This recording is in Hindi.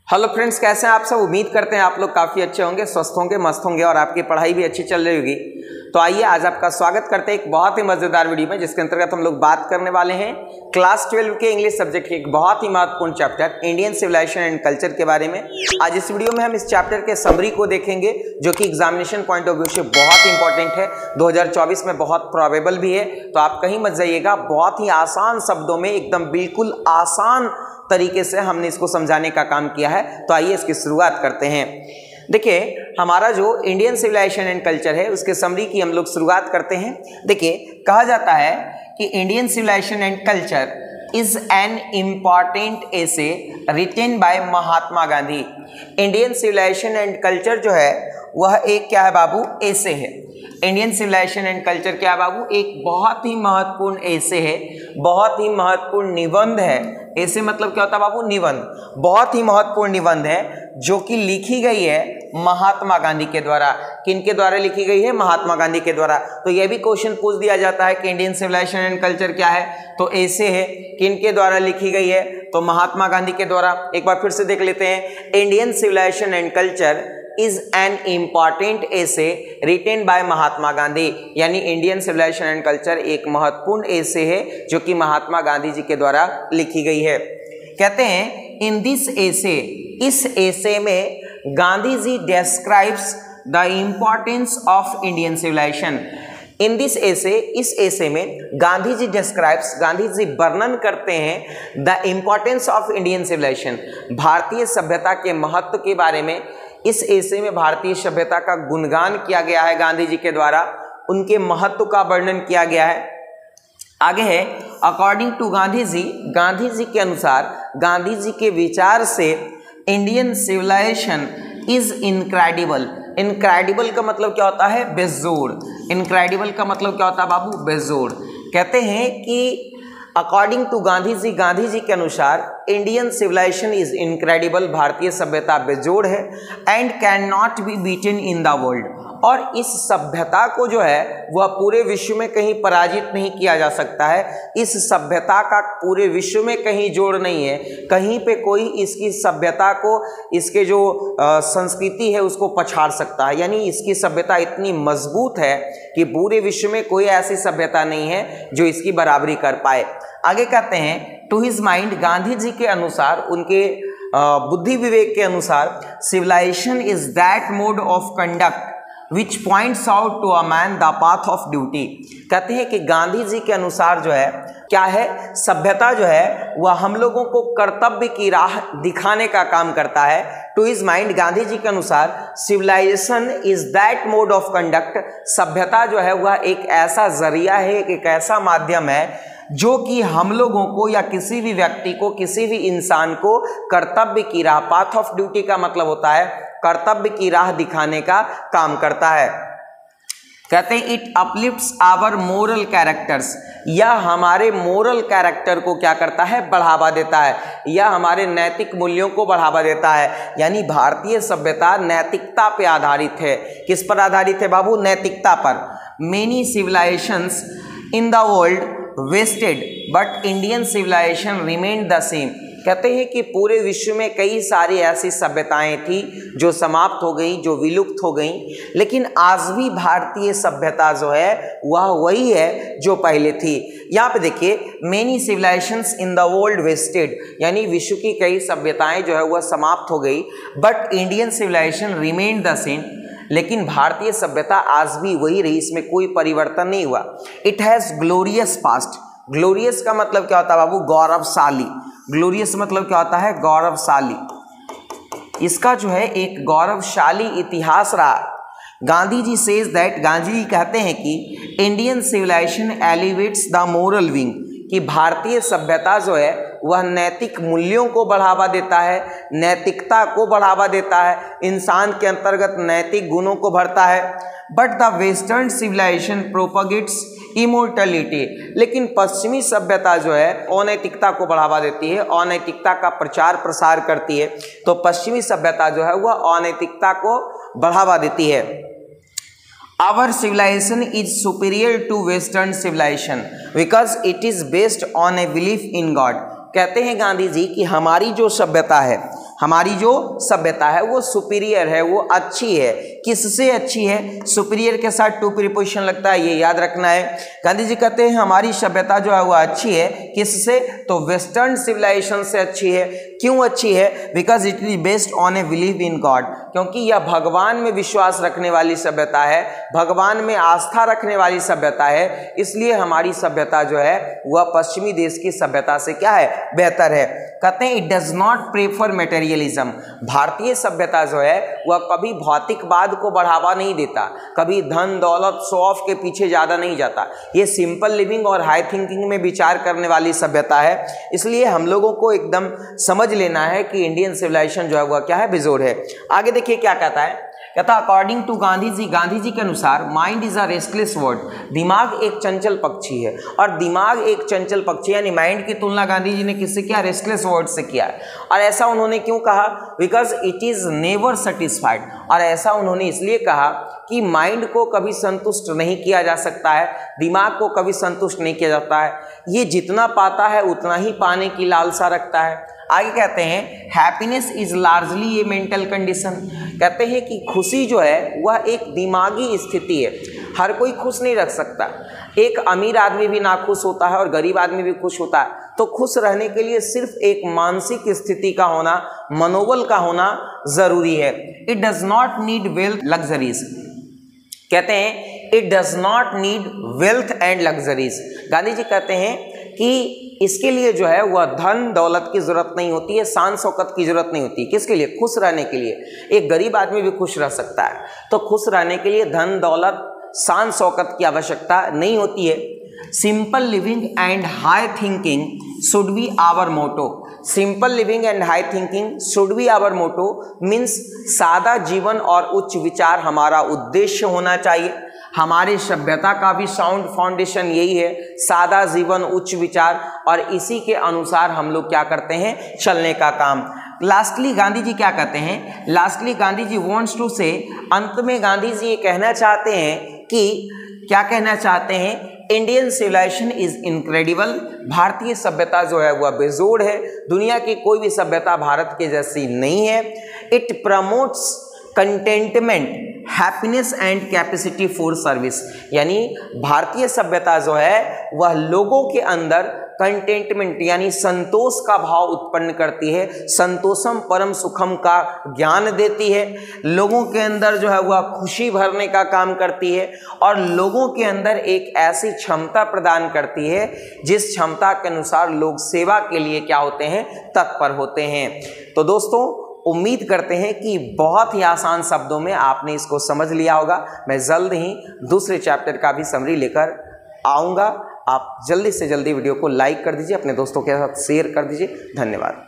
हेलो फ्रेंड्स, कैसे हैं आप सब। उम्मीद करते हैं आप लोग काफ़ी अच्छे होंगे, स्वस्थ होंगे, मस्त होंगे और आपकी पढ़ाई भी अच्छी चल रही होगी। तो आइए आज आपका स्वागत करते हैं एक बहुत ही मज़ेदार वीडियो में, जिसके अंतर्गत हम लोग बात करने वाले हैं क्लास 12 के इंग्लिश सब्जेक्ट के एक बहुत ही महत्वपूर्ण chapter Indian civilisation and culture के बारे में। आज इस वीडियो में हम इस चैप्टर के समरी को देखेंगे, जो कि एग्जामिनेशन पॉइंट ऑफ व्यू से बहुत इंपॉर्टेंट है, 2024 में बहुत प्रोबेबल भी है। तो आप कहीं मत जाइएगा, बहुत ही आसान शब्दों में, एकदम बिल्कुल आसान तरीके से हमने इसको समझाने का काम किया है। तो आइए इसकी शुरुआत करते हैं। देखिए, हमारा जो इंडियन सिविलाइजेशन एंड कल्चर है उसके समरी की हम लोग शुरुआत करते हैं। देखिए, कहा जाता है कि Indian civilisation and culture is an important essay written by Mahatma Gandhi. Indian civilisation and culture जो है वह एक क्या है बाबू, एसे है। इंडियन सिविलाइजेशन एंड कल्चर क्या है बाबू, एक बहुत ही महत्वपूर्ण एसे है, बहुत ही महत्वपूर्ण निबंध है। ऐसे मतलब क्या होता है बाबू, निबंध। बहुत ही महत्वपूर्ण निबंध है जो कि लिखी गई है महात्मा गांधी के द्वारा। किनके द्वारा लिखी गई है? महात्मा गांधी के द्वारा। तो यह भी क्वेश्चन पूछ दिया जाता है कि इंडियन सिविलाइजेशन एंड कल्चर क्या है, तो ऐसे है। किनके द्वारा लिखी गई है? तो महात्मा गांधी के द्वारा। एक बार फिर से देख लेते हैं। Indian civilisation and culture is an important essay written by Mahatma Gandhi, यानी इंडियन सिविलाइजेशन एंड कल्चर एक महत्वपूर्ण एसे है जो कि महात्मा गांधी जी के द्वारा लिखी गई है। कहते हैं इन दिस एसे, इस एसे में Gandhi ji describes the importance of Indian civilisation. In this essay, इस एसे में गांधी जी डिस्क्राइब्स, गांधी जी वर्णन करते हैं the importance of Indian civilisation, भारतीय सभ्यता के महत्व के बारे में। इस एसे में भारतीय सभ्यता का गुणगान किया गया है गांधी जी के द्वारा, उनके महत्व का वर्णन किया गया है। आगे है, अकॉर्डिंग टू गांधी जी के अनुसार, गांधी जी के विचार से Indian civilisation is incredible. Incredible का मतलब क्या होता है? बेजोड़। इनक्रेडिबल का मतलब क्या होता है बाबू? बेजोड़। कहते हैं कि अकॉर्डिंग टू गांधी जी के अनुसार इंडियन सिविलाइजेशन इज इनक्रेडिबल, भारतीय सभ्यता बेजोड़ है, and can not be beaten in the world, और इस सभ्यता को जो है वह पूरे विश्व में कहीं पराजित नहीं किया जा सकता है। इस सभ्यता का पूरे विश्व में कहीं जोड़ नहीं है, कहीं पे कोई इसकी सभ्यता को, इसके जो संस्कृति है उसको पछाड़ सकता है। यानी इसकी सभ्यता इतनी मजबूत है कि पूरे विश्व में कोई ऐसी सभ्यता नहीं है जो इसकी बराबरी कर पाए। आगे कहते हैं to his mind, Gandhi ji के अनुसार, उनके बुद्धि विवेक के अनुसार, civilisation is that mode of conduct which points out to a man the path of duty. कहते हैं कि गांधी जी के अनुसार जो है क्या है, सभ्यता जो है वह हम लोगों को कर्तव्य की राह दिखाने का काम करता है। To his mind, Gandhi ji के अनुसार civilisation is that mode of conduct, सभ्यता जो है वह एक ऐसा जरिया है, एक ऐसा माध्यम है जो कि हम लोगों को या किसी भी व्यक्ति को, किसी भी इंसान को कर्तव्य की राह, पाथ ऑफ ड्यूटी का मतलब होता है कर्तव्य की राह दिखाने का काम करता है। कहते हैं it uplifts our moral characters, यह हमारे मोरल कैरेक्टर को क्या करता है? बढ़ावा देता है, यह हमारे नैतिक मूल्यों को बढ़ावा देता है। यानी भारतीय सभ्यता नैतिकता पे आधारित है। किस पर आधारित है बाबू? नैतिकता पर। Many civilisations in the world wasted but Indian civilisation remained the same. कहते हैं कि पूरे विश्व में कई सारी ऐसी सभ्यताएं थी जो समाप्त हो गई, जो विलुप्त हो गई, लेकिन आज भी भारतीय सभ्यता जो है वह वही है जो पहले थी। यहाँ पे देखिए, many civilisations in the world wasted, यानी विश्व की कई सभ्यताएं जो है वह समाप्त हो गई, but Indian civilisation remained the same, लेकिन भारतीय सभ्यता आज भी वही रही, इसमें कोई परिवर्तन नहीं हुआ। It has glorious past. Glorious का मतलब क्या होता है बाबू? गौरवशाली। ग्लोरियस मतलब क्या होता है? गौरवशाली। इसका जो है एक गौरवशाली इतिहास रहा। गांधी जी सेज दैट, गांधी जी कहते हैं कि Indian civilisation elevates the moral wing, कि भारतीय सभ्यता जो है वह नैतिक मूल्यों को बढ़ावा देता है, नैतिकता को बढ़ावा देता है, इंसान के अंतर्गत नैतिक गुणों को भरता है। But the western civilisation propagates immortality, लेकिन पश्चिमी सभ्यता जो है अनैतिकता को बढ़ावा देती है, अनैतिकता का प्रचार प्रसार करती है। तो पश्चिमी सभ्यता जो है वह अनैतिकता को बढ़ावा देती है। Our civilization is superior to Western civilization because it is based on a belief in God। कहते हैं गांधी जी कि हमारी जो सभ्यता है हमारी जो सभ्यता है वो सुपीरियर है, वो अच्छी है। किससे अच्छी है? सुपीरियर के साथ टू प्रीपोजिशन लगता है, ये याद रखना है। गांधी जी कहते हैं हमारी सभ्यता जो है वो अच्छी है। किससे? तो वेस्टर्न सिविलाइजेशन से अच्छी है। क्यों अच्छी है? Because it is based on a believe in God, क्योंकि यह भगवान में विश्वास रखने वाली सभ्यता है, भगवान में आस्था रखने वाली सभ्यता है। इसलिए हमारी सभ्यता जो है वह पश्चिमी देश की सभ्यता से क्या है? बेहतर है। कहते हैं it does not prefer materialism, भारतीय सभ्यता जो है वह कभी भौतिकवाद को बढ़ावा नहीं देता, कभी धन दौलत शो ऑफ के पीछे ज़्यादा नहीं जाता। ये सिंपल लिविंग और हाई थिंकिंग में विचार करने वाली सभ्यता है। इसलिए हम लोगों को एकदम समझ लेना है कि इंडियन सिविलाइजेशन जो है वह क्या है? बेजोड़ है। आगे देखिए क्या कहता है। कहता अकॉर्डिंग टू गांधी जी के अनुसार mind is a restless word, दिमाग एक चंचल पक्षी है। और दिमाग एक चंचल पक्षी यानी माइंड की तुलना गांधी जी ने किससे किया? रेस्टलेस वर्ड से किया है। और ऐसा उन्होंने क्यों कहा? Because it is never satisfied. और ऐसा उन्होंने इसलिए कहा कि माइंड को कभी संतुष्ट नहीं किया जा सकता है, दिमाग को कभी संतुष्ट नहीं किया जाता है। ये जितना पाता है उतना ही पाने की लालसा रखता है। आगे कहते हैं happiness is largely a mental condition, कहते हैं कि खुशी जो है वह एक दिमागी स्थिति है। हर कोई खुश नहीं रख सकता। एक अमीर आदमी भी नाखुश होता है और गरीब आदमी भी खुश होता है। तो खुश रहने के लिए सिर्फ एक मानसिक स्थिति का होना, मनोबल का होना जरूरी है। It does not need wealth luxuries, कहते हैं it does not need wealth and luxuries. Gandhi ji कहते हैं कि इसके लिए जो है वह धन दौलत की जरूरत नहीं होती है, शान शौकत की जरूरत नहीं होती। किसके लिए? खुश रहने के लिए। एक गरीब आदमी भी खुश रह सकता है। तो खुश रहने के लिए धन दौलत शान शौकत की आवश्यकता नहीं होती है। Simple living and high thinking should be our motto. Simple living and high thinking should be our motto means सादा जीवन और उच्च विचार हमारा उद्देश्य होना चाहिए। हमारी सभ्यता का भी साउंड फाउंडेशन यही है, सादा जीवन उच्च विचार, और इसी के अनुसार हम लोग क्या करते हैं? चलने का काम। लास्टली गांधी जी क्या कहते हैं? Lastly Gandhi ji wants to say, अंत में गांधी जी ये कहना चाहते हैं कि क्या कहना चाहते हैं? इंडियन सिविलाइजेशन इज इनक्रेडिबल, भारतीय सभ्यता जो है वह बेजोड़ है, दुनिया की कोई भी सभ्यता भारत के जैसी नहीं है। It promotes contentment, happiness and capacity for service, यानी भारतीय सभ्यता जो है वह लोगों के अंदर कंटेंटमेंट यानी संतोष का भाव उत्पन्न करती है, संतोषम परम सुखम का ज्ञान देती है, लोगों के अंदर जो है वह खुशी भरने का काम करती है, और लोगों के अंदर एक ऐसी क्षमता प्रदान करती है जिस क्षमता के अनुसार लोग सेवा के लिए क्या होते हैं? तत्पर होते हैं। तो दोस्तों उम्मीद करते हैं कि बहुत ही आसान शब्दों में आपने इसको समझ लिया होगा। मैं जल्द ही दूसरे चैप्टर का भी समरी लेकर आऊँगा। आप जल्दी से जल्दी वीडियो को लाइक कर दीजिए, अपने दोस्तों के साथ शेयर कर दीजिए। धन्यवाद।